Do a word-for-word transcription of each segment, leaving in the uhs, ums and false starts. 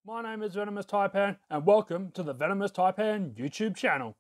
My name is Venomous Taipan and welcome to the Venomous Taipan YouTube channel.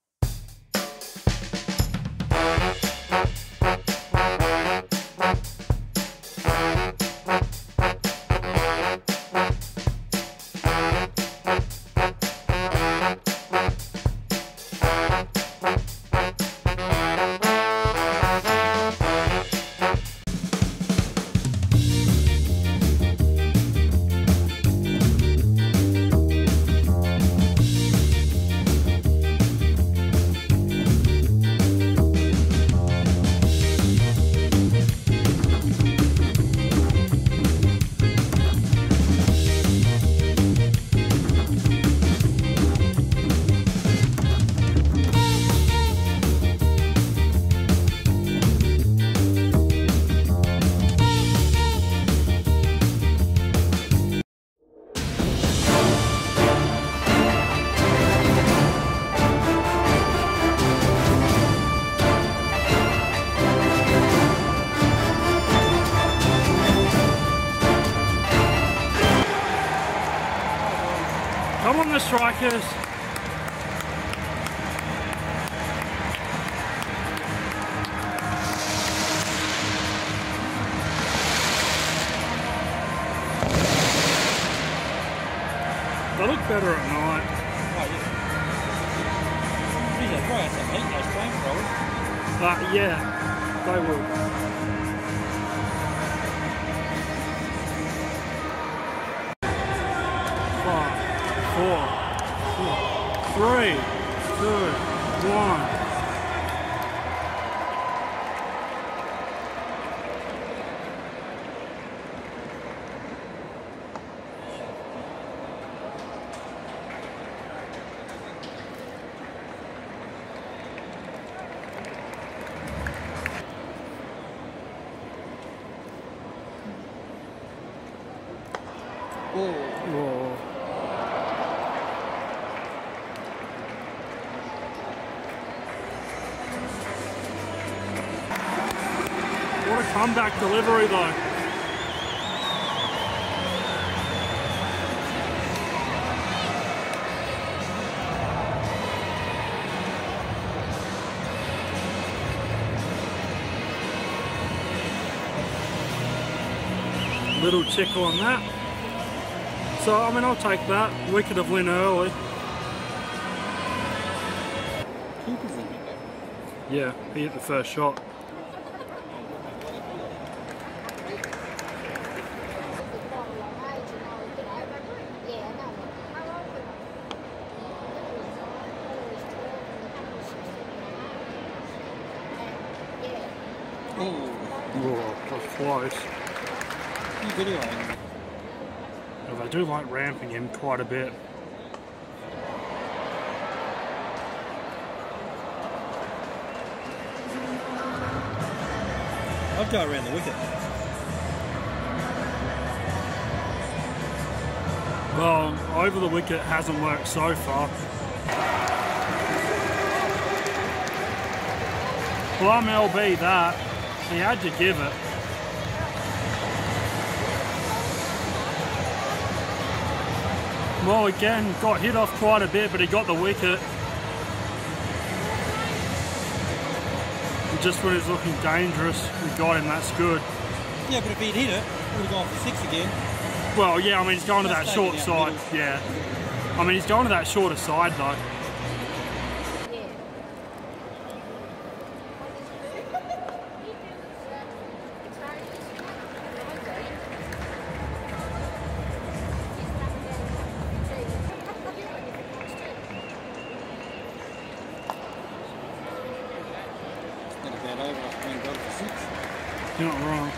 Come on, the strikers. They look better at night. Oh, yeah. Geez, they probably have some heat, those flamethrowers. But yeah, they will. Five. Four, four, three, two, one. Whoa. Whoa. What a comeback delivery though. Little tickle on that. So, I mean, I'll take that. Wicket of win early. Yeah, he hit the first shot. Oh, that was close. you videoing? Well, they do like ramping him quite a bit. I'd go around the wicket. Well, over the wicket hasn't worked so far. Well, I'm L B that. He had to give it. Well, again, got hit off quite a bit, but he got the wicket. And just when he's looking dangerous, we got him, that's good. Yeah, but if he'd hit it, he would have gone for six again. Well, yeah, I mean, he's going to that That's short taken out side, yeah. I mean, he's going to that shorter side, though. You're not wrong.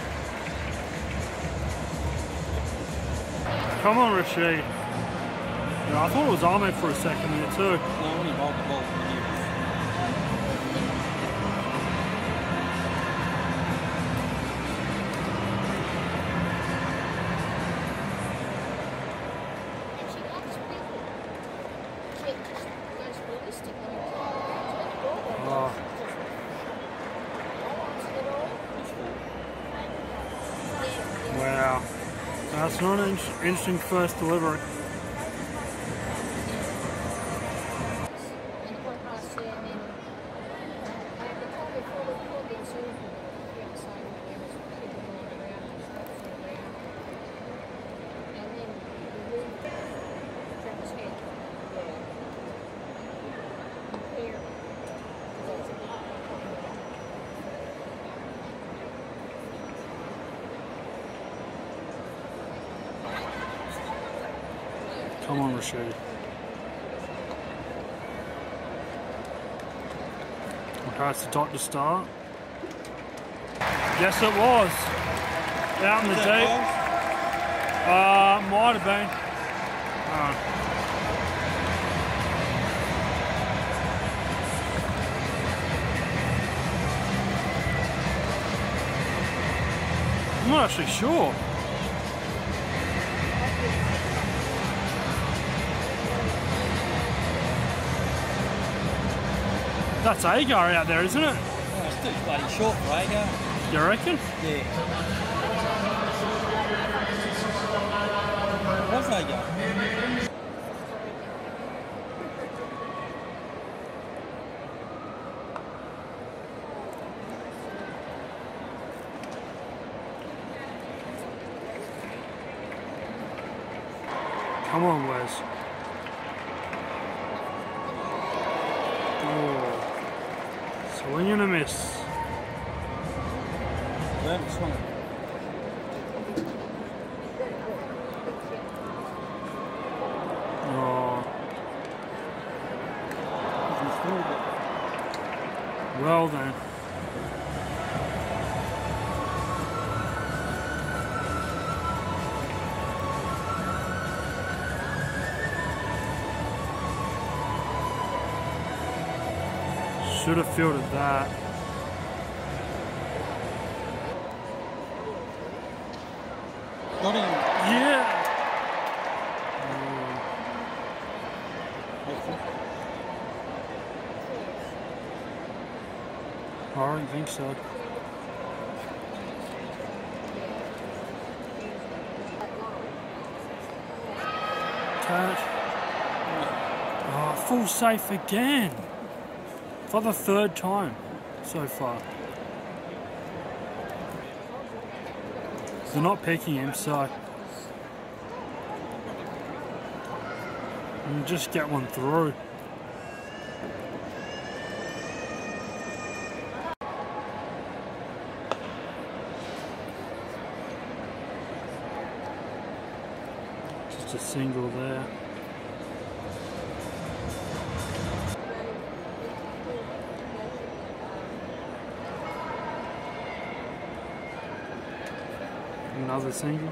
Come on, Rashid. Yeah, I thought it was Ahmed for a second there too. No, when he bowled the ball, he knew. Oh. Wow. That's not an interesting first delivery. Come on, Rashid. Okay, it's the dot to start. Yes, it was. Out in the deep. Uh, might have been. Uh, I'm not actually sure. That's Agar out there, isn't it? Oh, it's too bloody short for Agar. You reckon? Yeah. What's Agar? Come on, Wes. Oh. Swing and a miss. Well, swung it. Oh. Well then. Should have fielded that. Got him. Yeah. Oh. I don't think so. Touch. Oh, full safe again. For the third time so far. They're not picking him, so and just get one through. Just a single there. Another single.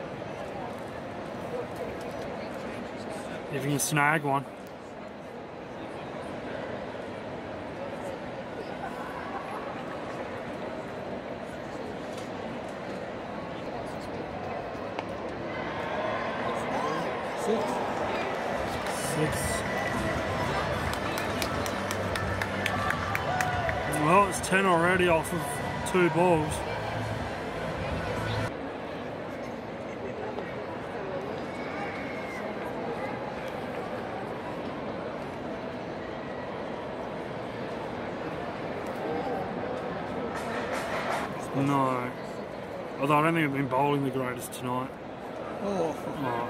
If you can snag one. Six. Six. Well, it's ten already off of two balls. No. Although I don't think I've been bowling the greatest tonight. Oh. Oh.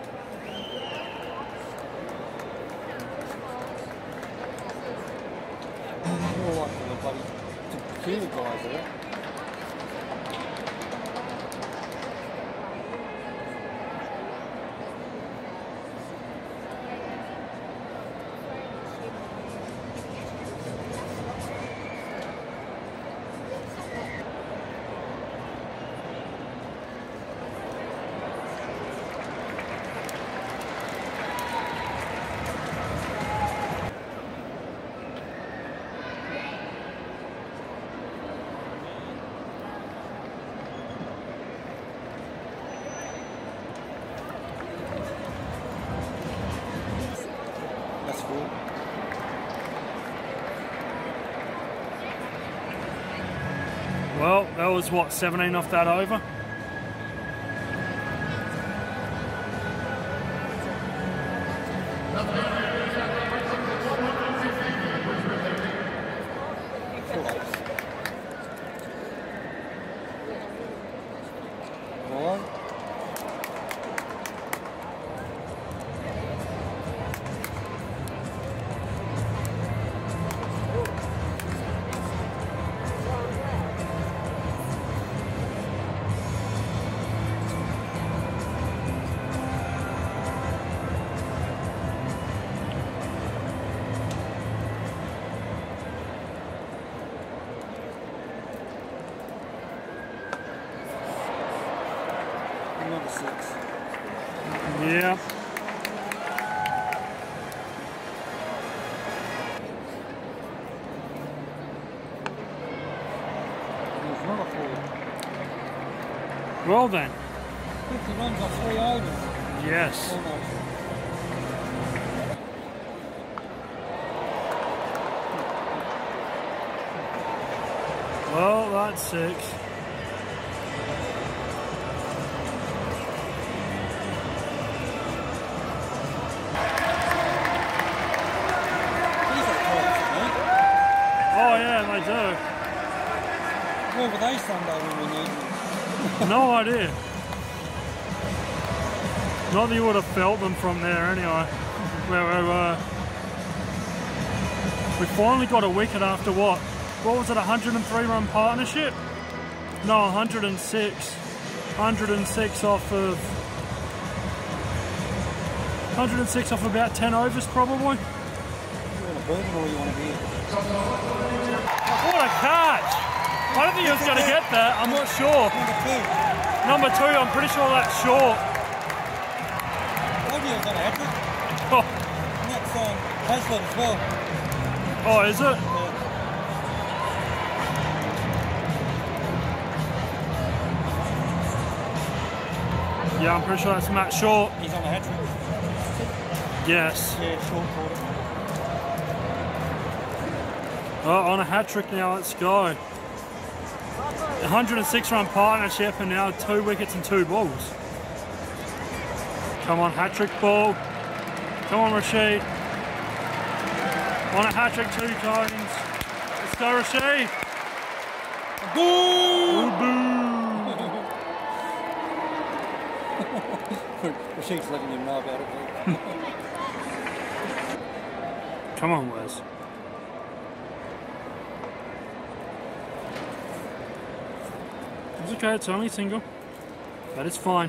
More like the bloody tequila guys there. Well, that was what, seventeen off that over? six. Yeah. There's another four. Well then. fifty runs off three overs. Yes. Almost. Well, that's six. These are close, mate. Oh yeah, they do. Where were they Sunday when we needed them? No idea. Not that you would have felt them from there anyway. Where we were. We finally got a wicket after what? What was it, a one hundred and three run partnership? No, one hundred and six. one hundred and six off of... one hundred and six off about ten overs probably. You want a bourbon or you want a beer? What a catch! I don't think he was going to get that, I'm not sure. Number two. Number two, I'm pretty sure that's short. Told you I was going to have it. Oh, And that's um, Hazlitt as well. oh is it? Yeah. Yeah, I'm pretty sure that's Matt Short. He's on a hat trick. Yes. Yeah, short quarter. Oh, on a hat trick now, let's go. one hundred and six run partnership and now two wickets and two balls. Come on, hat trick ball. Come on, Rashid. On a hat trick, two times. Let's go, Rashid. Boo! Boo! Rashid's letting him know about it. Come on, Wes. It's okay, it's only single. That is fine.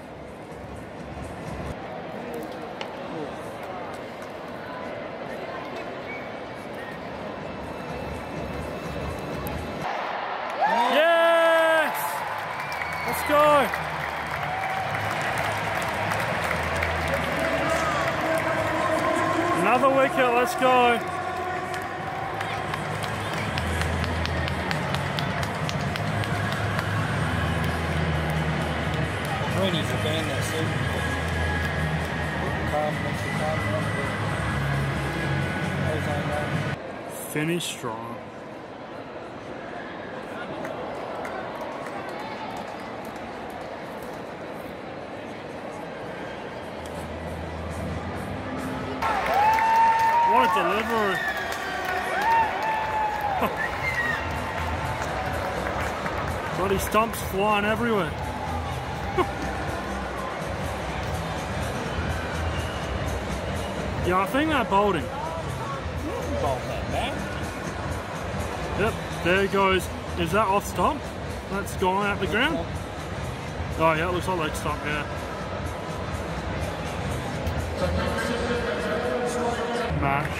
Yes! Let's go! Another wicket, let's go. We need to ban that soon. Calm, makes you calm. Finish strong. What a delivery. Bloody stumps flying everywhere. Yeah, I think that bowled him. Bolt that back. Yep, there goes. Is that off stump? That's gone out the ground? Oh yeah, it looks like leg stump, yeah. Match.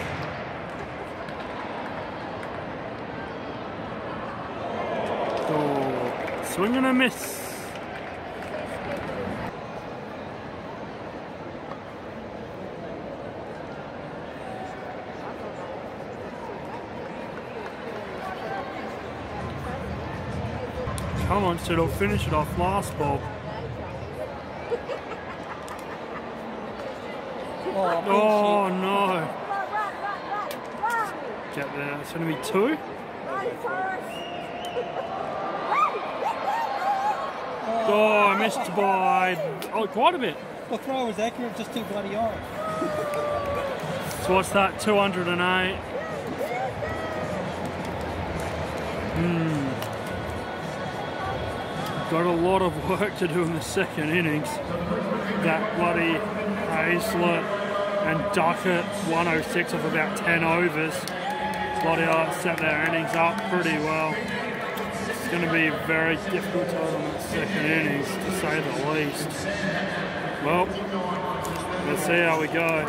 Oh, swing and a miss. Come on, so it'll finish it off last ball. Oh, Oh no. Get there, it's going to be two. Oh, I missed by oh, quite a bit. The throw was accurate, just too bloody high. So what's that, two hundred and eight? Hmm. Got a lot of work to do in the second innings. That bloody Hazlitt and Duckett, one oh six off about ten overs. Bloody hell, set their innings up pretty well. It's going to be very difficult to hold in that second innings, to say the least. Well, let's see how we go.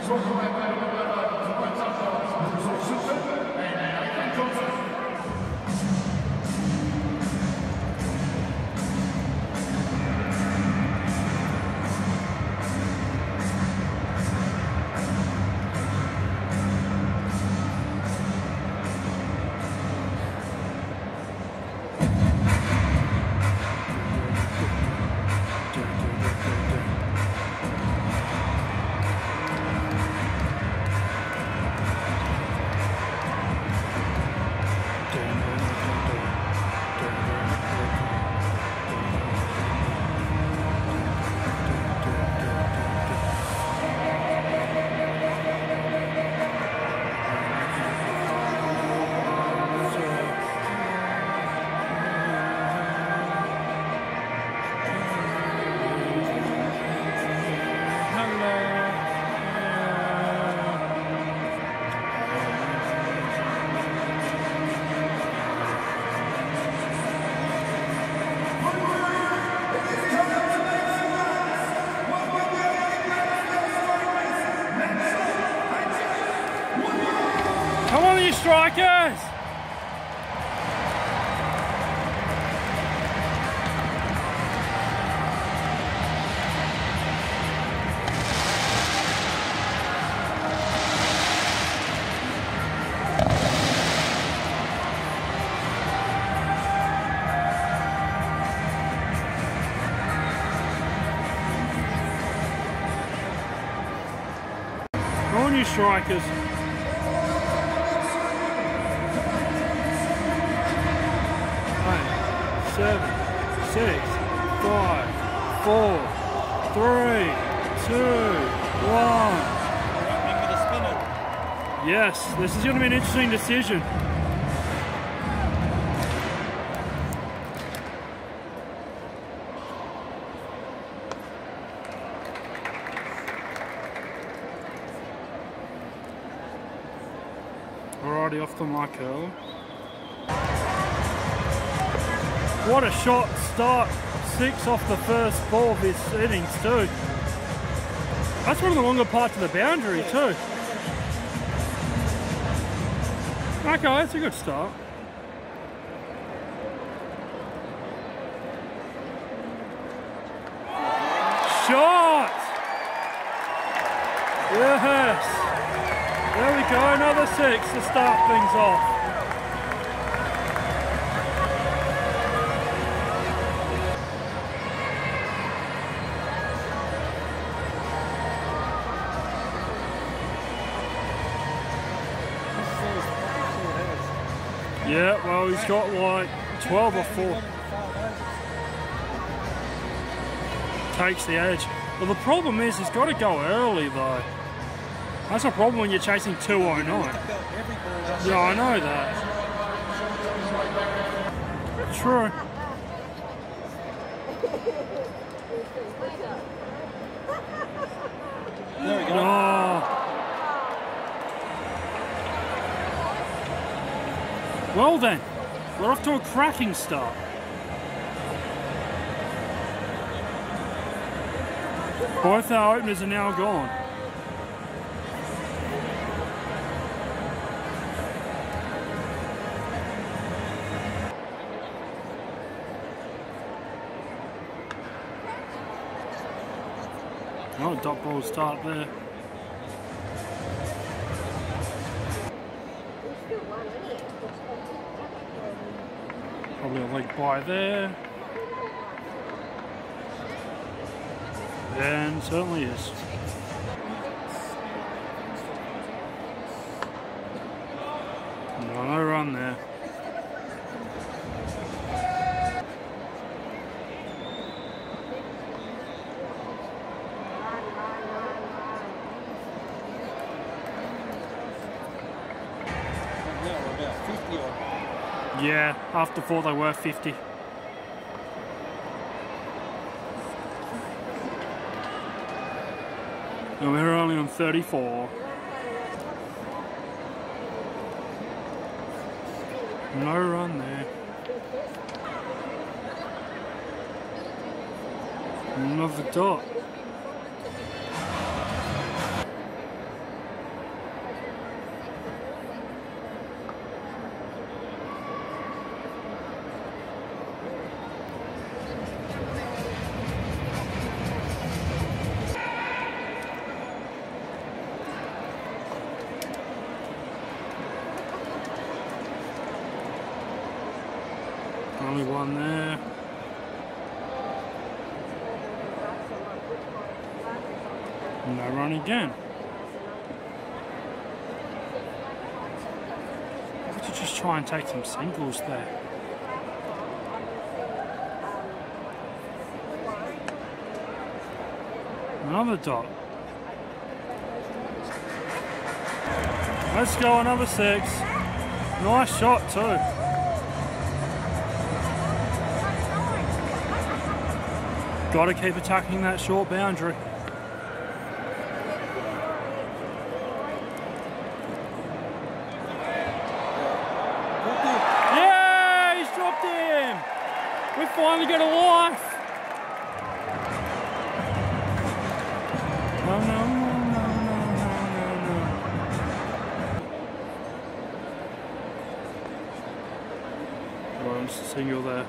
Come on, you strikers! Come on, you strikers! Seven, six, five, four, three, two, one. Yes, this is going to be an interesting decision. Alrighty, off the Michael. What a shot start, six off the first ball of this innings too. That's one of the longer parts of the boundary too. Okay, that's a good start. Shot! Yes! There we go, another six to start things off. Yeah, well, he's got like twelve or four. Takes the edge. Well, the problem is he's got to go early though. That's a problem when you're chasing two oh nine. Yeah, I know that. True. There we go. Oh. Well then, we're off to a cracking start. Both our openers are now gone. Oh, dot ball start there. Probably a leg by there. And certainly is. No, no run there. Yeah, after four they were fifty. And we're only on thirty-four. No run there. Another dot. Only one there. No run again. Why don't you just try and take some singles there? Another dot. Let's go, another six. Nice shot too. Got to keep attacking that short boundary. Yeah, he's dropped him. We finally got a life. No, no, no, no, no, no, no. Well, just a single there.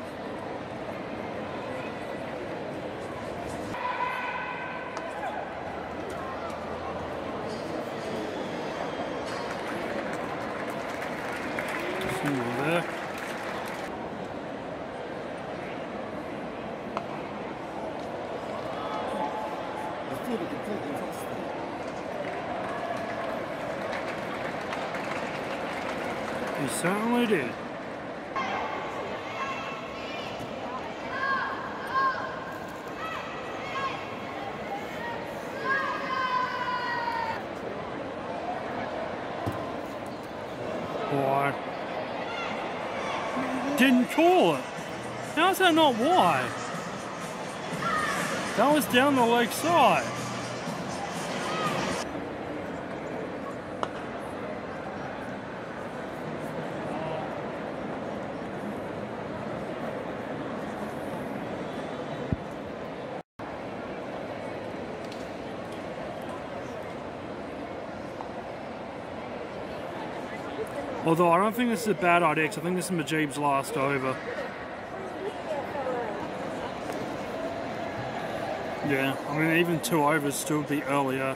Single there. He certainly did. Wide. Didn't call it. How's that not wide? That was down the leg side. Although I don't think this is a bad idea, because I think this is Majib's last over. Yeah, I mean even two overs still be earlier.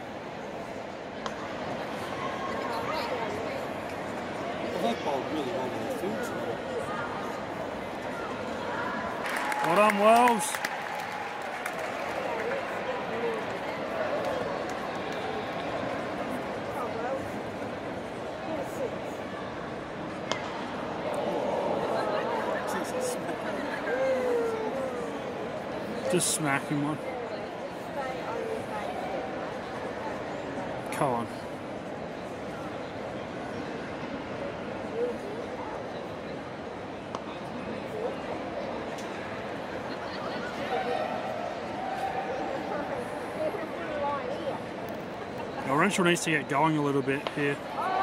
Well, that bowled really well in the field tonight. Well done, Wells. Just smacking one. Come on. Now Renshaw needs to get going a little bit here.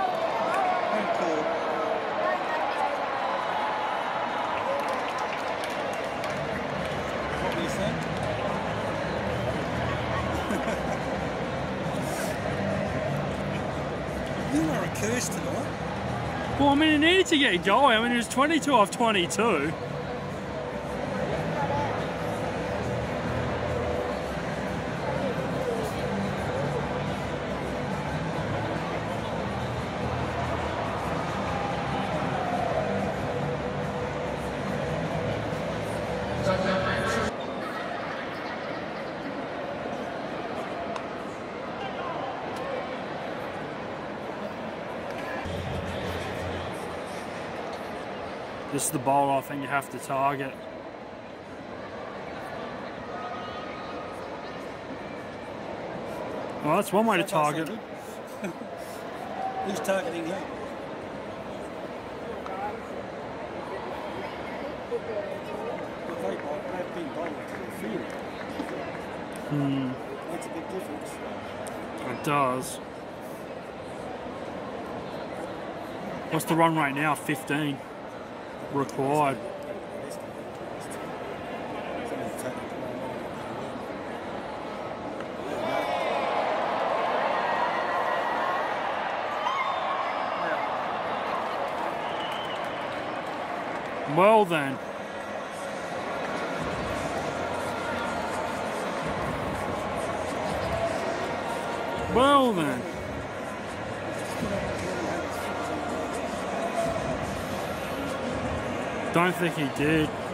You are a curse tonight. Well, I mean, it needed to get going. I mean, it was twenty-two off twenty-two. This is the bowl I think you have to target. Well, that's one way to target. Who's targeting you? They bowl, they've been bowling to the field. Hmm. Makes a big difference. It does. What's the run rate now? fifteen. Required. Well then. Well then. Don't think he did.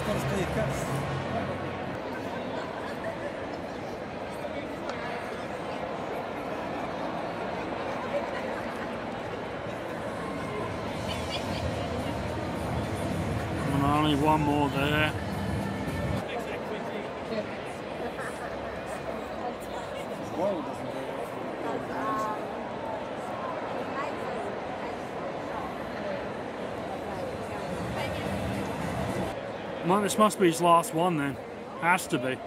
got his clear cuts. And only one more there. Well, this must be his last one then. Has to be.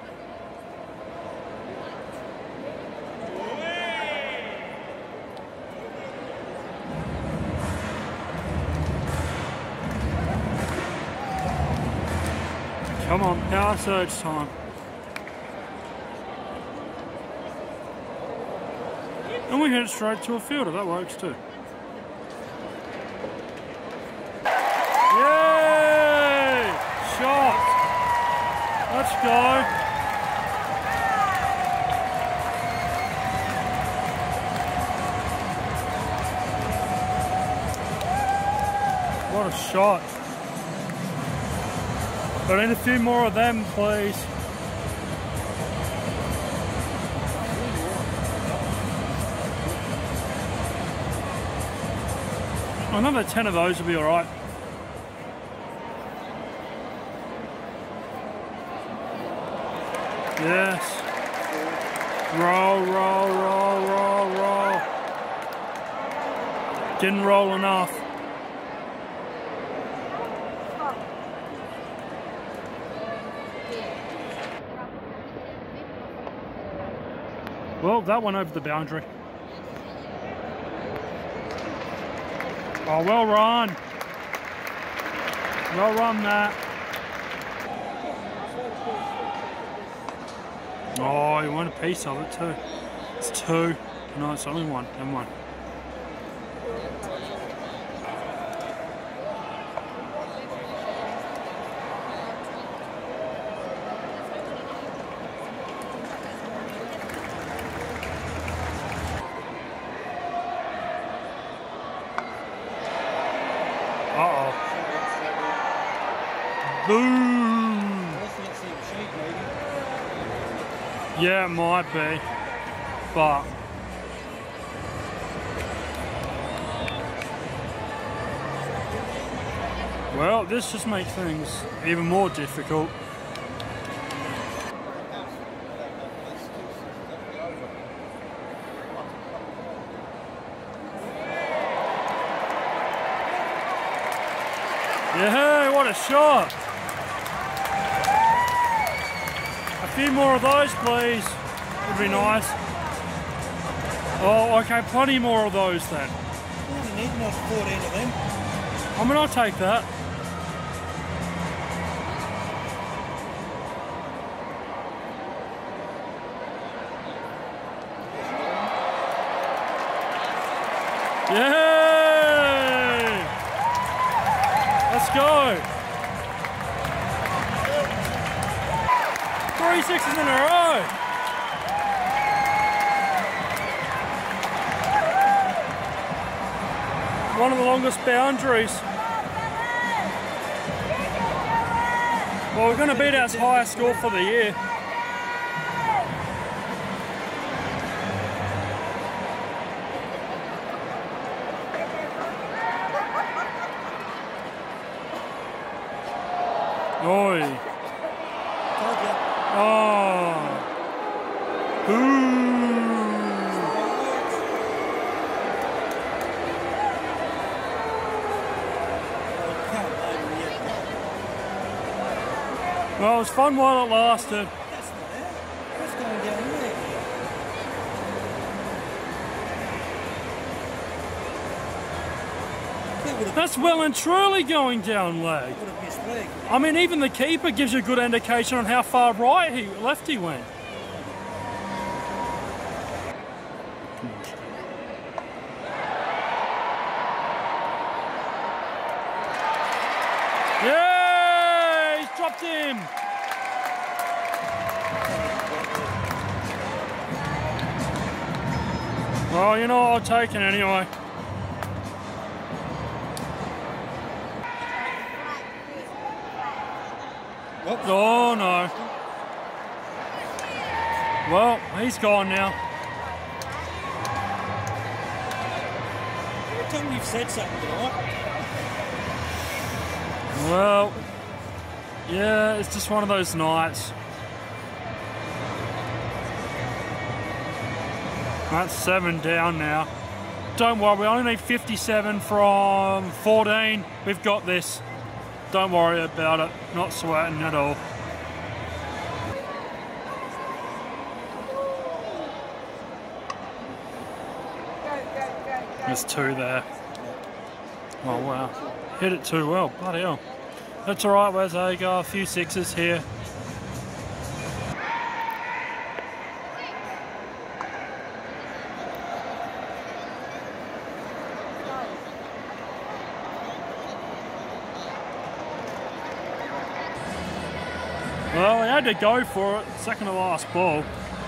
Come on, power surge time. And we hit it straight to a fielder, that works too. Yay! Shot! Let's go! What a shot! I need a few more of them, please. Another ten of those will be alright. Yes. Roll, roll, roll, roll, roll. Didn't roll enough. Well, that went over the boundary. Oh, well run. Well run, Matt. Oh, you want a piece of it too. It's two. No, it's only one. And one. Uh-oh. Boom! Yeah, it might be. But... well, this just makes things even more difficult. Yeah, what a shot! A few more of those, please. Would be nice. Oh, okay, plenty more of those then. All you need was fourteen of them. I mean, I'll take that. Yay! Let's go! Three sixes in a row! One of the longest boundaries. Well, we're going to beat our highest score for the year. Oi. Oh. Ooh. Well, it was fun while it lasted. That's not it. That's going down there. That's well and truly going down leg. Would have missed leg. I mean, even the keeper gives you a good indication on how far right he left he went. Yeah, he's dropped him. Well, you know, I'll take it anyway. Whoops. Oh no. Well, he's gone now. Every time you've said something tonight. Well, yeah, it's just one of those nights. That's seven down now. Don't worry, we only need fifty-seven from fourteen. We've got this. Don't worry about it. Not sweating at all. There's two there. Oh wow. Hit it too well. Bloody hell. That's alright, where's Agar? A few sixes here. Well, we had to go for it. Second to last ball.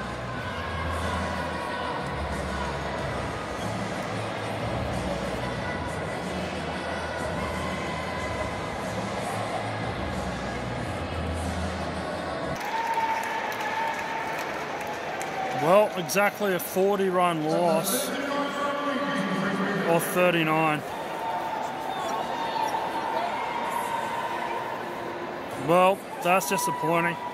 Well, exactly a forty run loss, or thirty-nine. Well, that's disappointing.